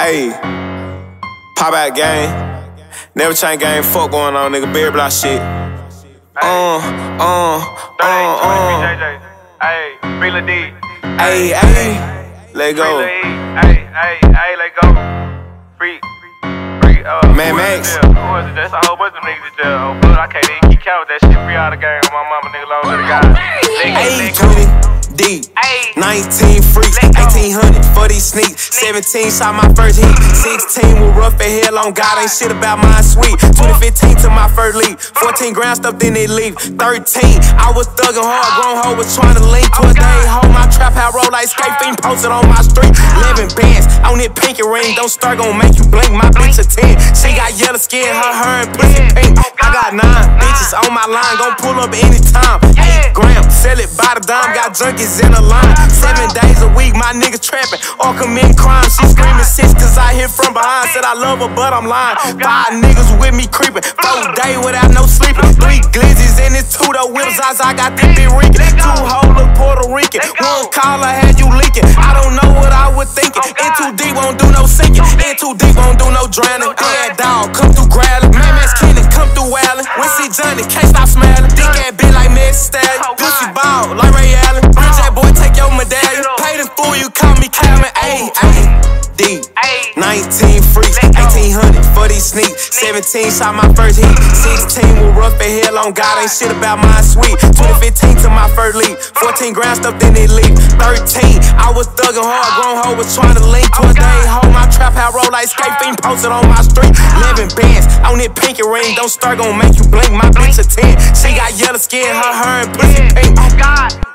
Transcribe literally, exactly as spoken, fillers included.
Ayy, pop out gang. Never change game, fuck going on, nigga. Beer block shit. Uh, uh, uh, uh. Ayy, Free D. Ayy, ayy, let go. Ayy, ayy, ayy, let go. Free, free, uh, Madmax. Who is it? That's a whole bunch of niggas in jail. Oh, blood, I can't even keep count with that shit. Free out of the game. My mama, nigga, long to the guy. Ayy, twenty deep, nineteen freaks, eighteen hundred for these sneaks, seventeen shot my first heat, sixteen was rough as hell on God, ain't shit about mine sweet, twenty fifteen to my first leap, fourteen grand stuffed in they leave, thirteen, I was thugging hard, grown hoe was trying to link to a day home, my trap house roll like skate fiend posted on my street, eleven bands, on that pinky ring, don't start gon' make you blink, my bitch a ten, she got yellow skin, her hair and pussy pink, I got nine bitches on my line, gon' pull up anytime, eight grams, sell it by the dime, got junkies in a line. Seven days a week, my niggas trapping or committing crimes. She screaming sis cause I hit from behind. Said I love her, but I'm lying. Five niggas with me creeping. Four days without no sleeping. Three glizzies in this two though whips. I got this big Rican. Two whole look Puerto Rican. One caller had you leaking. I don't know what I was thinking. In too deep, won't do no sinking. In too deep, won't do no drowning. Yeah, dog, come through growling. Madmax Kenny, come through wailing. When see Johnny, can't stop smiling. Dick ass bitch like Messi Stallion. Gucci ball like Ray Allen. Boy, take your medallion. Paid in full, you call me Calvin. Ayy, ayy, D. nineteen freaks, eighteen hundred for these sneaks. seventeen shot my first heat. sixteen was rough as hell on God, ain't shit about mine sweet. twenty fifteen to my first leap. fourteen grand stuffed in they leave. thirteen, I was thugging hard, grown hoe was trying to link to a day home. My trap house roll like skate fiend posted on my street. eleven bands on that pinky ring, don't start gon' make you blink. My bitch a ten, she got yellow skin, her hair and pussy pink. Oh God.